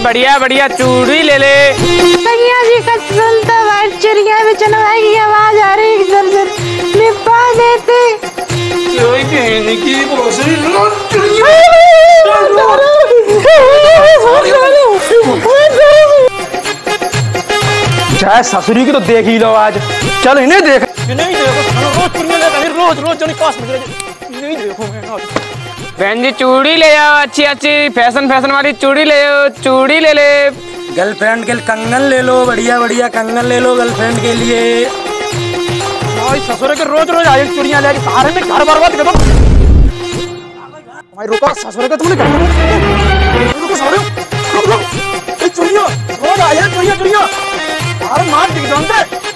बढ़िया बढ़िया चूड़ी ले ले। सैया जी का सुनता वाइट चिड़िया में चनवाई की आवाज आ रही इधर से निपा देते। कोई कहने की चाहे ससुरी की तो देख ही लो आज। चल इन्हें देख। नहीं देखो रोज चुड़िया लेता है, रोज रोज जनी पास में नहीं देखो मैं। बहन जी चूड़ी ले आओ, अच्छी अच्छी फैशन फैशन वाली चूड़ी ले आओ, चूड़ी ले ले। गर्लफ्रेंड के कंगन ले लो, बढ़िया बढ़िया कंगन ले लो गर्लफ्रेंड के लिए। ससुर के रोज रोज आए चुड़िया लेके सारे में घर बर्बाद कर दो। भाई रुको ससुर के तुमने रुको ससुर चुड़िया रोज आए चुड़िया चुड़िया अरे मार दिख जानते